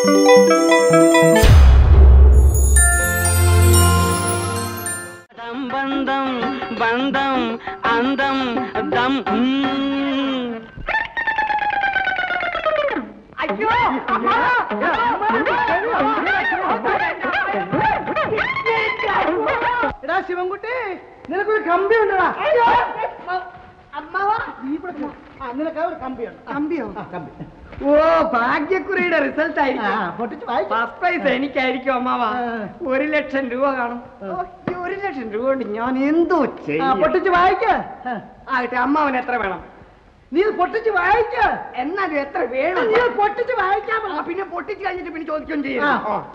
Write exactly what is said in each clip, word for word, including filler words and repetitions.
ബന്ധം ബന്ധം അന്തം ദം. അയ്യോ എടാ ശിവൻകുട്ടി, നിനക്കൊരു കമ്പി ഉണ്ടടാ. നിനക്ക് ഒരു കമ്പിയുണ്ട്. കമ്പിയോ? കമ്പി. ഓ, ഭാഗ്യക്കുറിയുടെ റിസൾട്ട് ആയിരിക്കും. ഫസ്റ്റ് പ്രൈസ് എനിക്കായിരിക്കും അമ്മാവാ. ഒരു ലക്ഷം രൂപ കാണും. ഒരു ലക്ഷം രൂപ കൊണ്ട് ഞാൻ എന്തോ ചെയ്യും? പൊട്ടിച്ച് വായിക്ക. ആകട്ടെ, അമ്മാവൻ എത്ര വേണം? നീ പൊട്ടിച്ച് വായിക്ക. എന്നാലും എത്ര വേണം? നീ പൊട്ടിച്ച് വായിക്കാൻ. പിന്നെ പൊട്ടിച്ച് കഴിഞ്ഞിട്ട് പിന്നെ ചോദിക്കുകയും ചെയ്യും.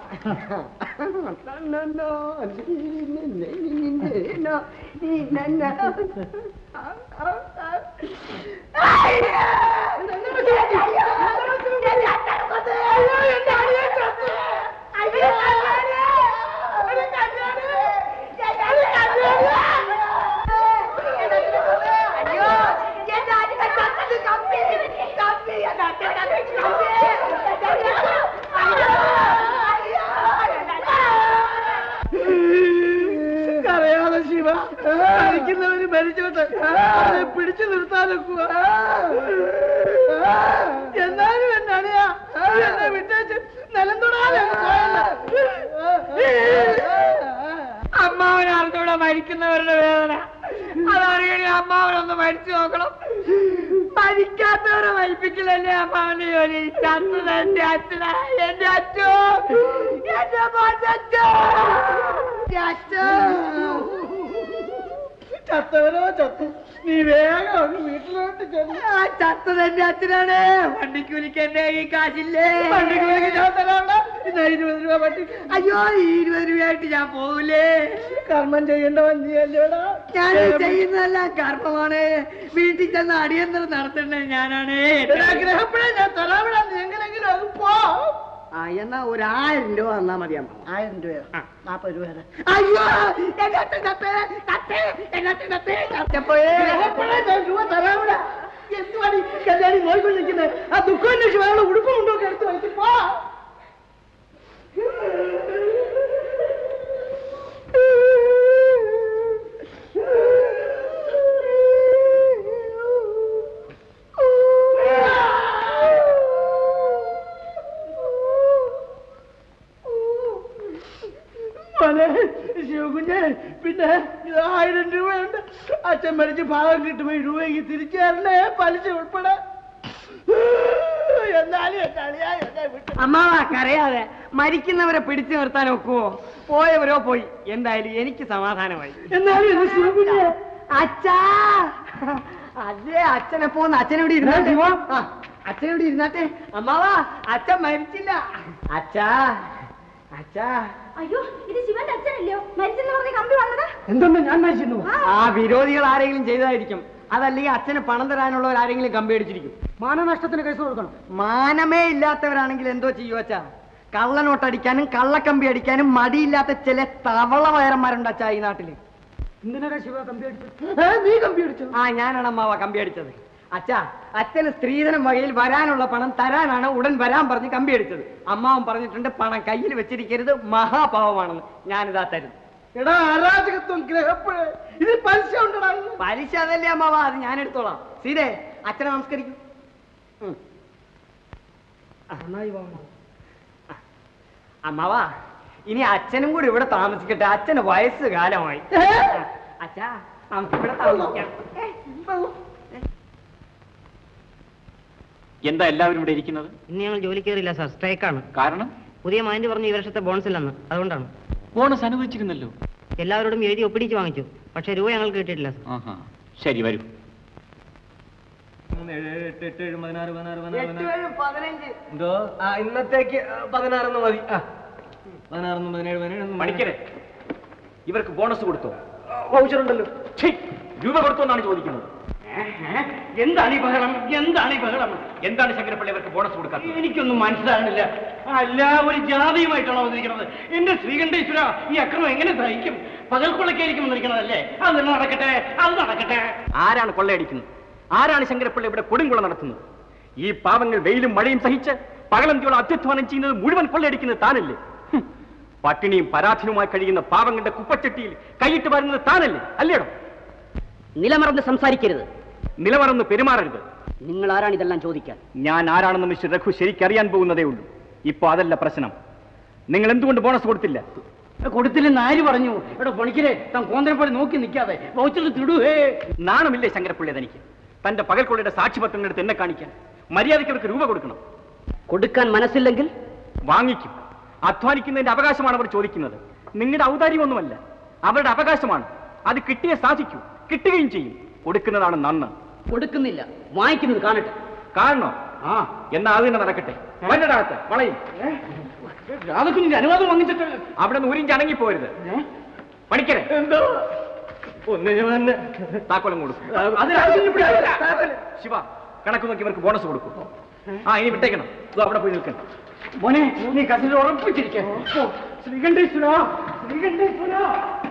കരയാതെ ശിവ, മരിക്കുന്നവര് മരിച്ചോട്ടെ, പിടിച്ചു നിർത്താനൊക്കുക. എന്നാലും എന്നറിയാ എന്നെ വിട്ടേച്ച് നിലം തൊടാതെ അമ്മാവനറിഞ്ഞൂടെ മരിക്കുന്നവരുടെ വേദന. അതറിയണേ അമ്മാവനൊന്ന് മരിച്ചു നോക്കണം. മരിക്കാത്തവരെ മരിപ്പിക്കലല്ലേ അമ്മാവന്റെ ജോലി. ചത്തത് എന്റെ അച്ഛനാ, എന്റെ അച്ഛോ, എന്റെ മോനച്ചോ. ചത്തവനോ ചത്തു, നീ വേഗം വീട്ടിലോട്ട് ചെല്ല്. ചത്തത് എന്റെ അച്ഛനാണ്. വണ്ടിക്കൂലിക്ക് എന്റെ ഈ കാശില്ലേ? വണ്ടിക്കൂലിക്ക് ഞാൻ തരാം. ഇന്ന് ഇരുപത് രൂപ വണ്ടി. അയ്യോ, ഈ ഇരുപത് രൂപയായിട്ട് ഞാൻ പോകൂലേ? കർമ്മം ചെയ്യേണ്ടവൻ നീയല്ലേടാ. ഞാൻ ചെയ്യുന്നതല്ല കർമ്മമാണ്. വീട്ടിൽ ചെന്ന് അടിയന്തരം നടത്തേണ്ടത് ഞാനാണ്. ഗ്രഹപ്പഴേ ഞാൻ തരാവിടാ. നീ എങ്ങനെങ്കിലും അത് പോ. ആ, എന്നാ ഒരു ആയിരം രൂപ തന്നാ മതിയാ. ആയിരം രൂപയോ? നാപ്പത് രൂപ. അയ്യോ, രൂപ തരാവിടാ. എന്തുവാടി കല്യാണി നോയിക്കൊണ്ട് നിൽക്കുന്നത്? ആ ദുഃഖം വേണം. ഉടുപ്പം ഉണ്ടോ എടുത്ത് വെച്ച് പോ. ശിവകുഞ്ഞ്, പിന്നെ ആയിരം രൂപയുണ്ട്. അച്ഛൻ മരിച്ച് ഭാഗം കിട്ടുമ്പോ ഈ രൂപയ്ക്ക് തിരിച്ചു തരണേ, പലിശ ഉൾപ്പെടെ. അമ്മാവാ, കരയാതെ. മരിക്കുന്നവരെ പിടിച്ചു നിർത്താൻ ഒക്കുവോ? പോയവരോ പോയി. എന്തായാലും എനിക്ക് സമാധാനമായി. എന്നാലും ശിവകുഞ്ഞ്, അച്ഛാ, അതെ അച്ഛനെ പോന്ന്. അച്ഛനോട് ഇരുന്നാട്ടെ. അച്ഛനോട് ഇരുന്നാട്ടെ. അമ്മാവാ, അച്ഛൻ മരിച്ചില്ല. അച്ഛാ, അച്ഛാ. അയ്യോ, ഇത് ശിവന്റെ അച്ഛനല്ലയോ മരിച്ചെന്ന് പറഞ്ഞ കമ്പി വന്നത്? എന്തൊന്നും ഞാൻ മരിച്ചിരുന്നു. ആ വിരോധികൾ ആരെങ്കിലും ചെയ്തതായിരിക്കും. അതല്ലെങ്കിൽ അച്ഛന് പണം തരാനുള്ളവർ ആരെങ്കിലും കമ്പി അടിച്ചിരിക്കും. മാനനഷ്ടത്തിന് കേസ് കൊടുക്കണം. മാനമേ ഇല്ലാത്തവരാണെങ്കിൽ എന്തോ ചെയ്യൂ അച്ഛാ? കള്ളനോട്ടടിക്കാനും കള്ളക്കമ്പി അടിക്കാനും മടിയില്ലാത്ത ചില തവള വയറന്മാരുണ്ട് അച്ഛാ ഈ നാട്ടില്. എന്തിനാ ശിവ കമ്പി അടിച്ചത്? നീ കമ്പി അടിച്ചു? ആ, ഞാനാണ് അമ്മാവ കമ്പി അടിച്ചത്. അച്ഛാ, അച്ഛന് സ്ത്രീധനം വകയിൽ വരാനുള്ള പണം തരാനാണ് ഉടൻ വരാൻ പറഞ്ഞ് കമ്പി അടിച്ചത്. അമ്മാവൻ പറഞ്ഞിട്ടുണ്ട് പണം കയ്യിൽ വെച്ചിരിക്കരുത്, മഹാപാവമാണെന്ന്. ഞാനിതാ തരുന്നു. എടാ അരാജകത്വം ഗ്രഹപ്പഴേ, ഇത് പലിശ ഉണ്ടടാ. പലിശ അതല്ലേ അമ്മാവ, അത് ഞാൻ എടുത്തോളാം. സീതേ, അച്ഛനെ നമസ്കരിക്കും. അമ്മാവാ, ഇനി അച്ഛനും കൂടി ഇവിടെ താമസിക്കട്ടെ. അച്ഛന് വയസ്സ് കാലമായി. അച്ഛാ, നമുക്ക് ഇവിടെ താമസിക്കാം. എന്താ എല്ലാവരും ഇവിടെ ഇരിക്കുന്നത്? ഇന്ന് ഞങ്ങൾ ജോലി കയറില്ല സാർ, സ്ട്രൈക്കാണ്. കാരണം? പുതിയ മൈൻഡ് പറഞ്ഞ് ഈ വർഷത്തെ ബോണസ് ഇല്ലെന്ന്, അതുകൊണ്ടാണ്. ബോണസ് അനുവദിച്ചിരുന്നല്ലോ. എല്ലാവരോടും എഴുതി ഒപ്പിടിച്ച് വാങ്ങിച്ചു, പക്ഷെ രൂപ ഞങ്ങൾക്ക് കിട്ടിയിട്ടില്ല. ശരി, വരൂ. ഇന്നത്തേക്ക് പതിനാറെന്ന് മതി. പതിനാറെന്ന് പതിനേഴ് പതിനേഴ്. മണിക്കരെ, ഇവർക്ക് ബോണസ് കൊടുത്തോ? വൗച്ചറുണ്ടല്ലോ. രൂപ കൊടുത്തോ എന്നാണ് ചോദിക്കുന്നത്. എന്താണ് ഈ ബഹളം? എന്താണ് ഈ ബഹളം? എന്താണ് ശങ്കരപ്പിള്ള ഇവർക്ക് ബോണസ് കൊടുക്കാത്തത്? എനിക്കൊന്നും മനസ്സിലാകുന്നില്ല. അല്ല, ഒരു ജാതിയുമായിട്ടാണോ വന്നിരിക്കുന്നത്? എന്റെ ശ്രീകണ്ഠേശ്വര, ഈ അക്രമം എങ്ങനെ സഹിക്കും? പകൽക്കൊള്ളക്കായിരിക്കും വന്നിരിക്കുന്നതല്ലേ? അത് നടക്കട്ടെ, അത് നടക്കട്ടെ. ആരാണ് കൊള്ളയടിക്കുന്നത്? ആരാണ് ശങ്കരപ്പിള്ള ഇവിടെ കൊടുങ്കുള നടത്തുന്നത്? ഈ പാവങ്ങൾ വെയിലും മഴയും സഹിച്ച് പകലന്തിയോളം അത്യധ്വാനം ചെയ്യുന്നത് മുഴുവൻ കൊള്ളയടിക്കുന്നത് താനല്ലേ? പട്ടിണിയും പരാധീനവുമായി കഴിയുന്ന പാവങ്ങളുടെ കുപ്പച്ചട്ടിയിൽ കൈയിട്ട് വരുന്നത് താനല്ലേ? അല്ലേടോ? നിലമറന്ന് സംസാരിക്കരുത്, നിലമറന്ന് പെരുമാറരുത്. നിങ്ങൾ ആരാണ് ഇതെല്ലാം ചോദിക്കാൻ? ഞാൻ ആരാണെന്ന് മിസ്റ്റർ രഘു ശരിക്കറിയാൻ പോകുന്നതേ ഉള്ളൂ. ഇപ്പൊ അതല്ല പ്രശ്നം. നിങ്ങൾ എന്തുകൊണ്ട് ബോണസ് കൊടുത്തില്ല? കൊടുത്തില്ലെന്ന് ആര് പറഞ്ഞു? ഇവിടെ പണിക്കരെ താൻ കോന്തനെ പോലെ നോക്കി നിൽക്കാതെ വൗച്ചർ തിടുവേ. നാണമില്ലേ ശങ്കരപ്പിള്ളി തനിക്ക്? തന്റെ പകൽക്കൊള്ളയുടെ സാക്ഷിപത്രങ്ങൾ എടുത്ത് എന്നെ കാണിക്കാൻ? മര്യാദയ്ക്ക് അവർക്ക് രൂപ കൊടുക്കണം. കൊടുക്കാൻ മനസ്സില്ലെങ്കിൽ വാങ്ങിക്കും. അധ്വാനിക്കുന്നതിന്റെ അവകാശമാണ് അവർ ചോദിക്കുന്നത്. നിങ്ങളുടെ ഔദാര്യമൊന്നുമല്ല, അവരുടെ അവകാശമാണ്. അത് കിട്ടിയേ സാധിക്കൂ, കിട്ടുകയും ചെയ്യും. കൊടുക്കുന്നതാണ് നന്ന്. കൊടുക്കുന്നില്ല, വാങ്ങിക്കുന്നത് കാണട്ടെ. കാണണോ? ആ, എന്നാ അത് തന്നെ നടക്കട്ടെ. വല്ലടാകത്ത് വളയും. അതൊക്കെ നിന്റെ അനുവാദം വാങ്ങിച്ചിട്ട് അവിടെ നിന്ന് ഊരിഞ്ച് അണങ്ങിപ്പോരുത്. പണിക്കരെ എന്തോ ഒന്ന് ഞാൻ താക്കോലം കൊടുക്കും. ശിവ, കണക്ക് നോക്കി ഇവർക്ക് ബോണസ് കൊടുക്കും. ആ, ഇനി വിട്ടേക്കണം. അവിടെ പോയി നിൽക്കണം. മോനെ, നീ കസിൽ ഉറപ്പിച്ചിരിക്കാം. ശ്രീകണ്ഠേശ്വര, ശ്രീകണ്ഠേശ്വര.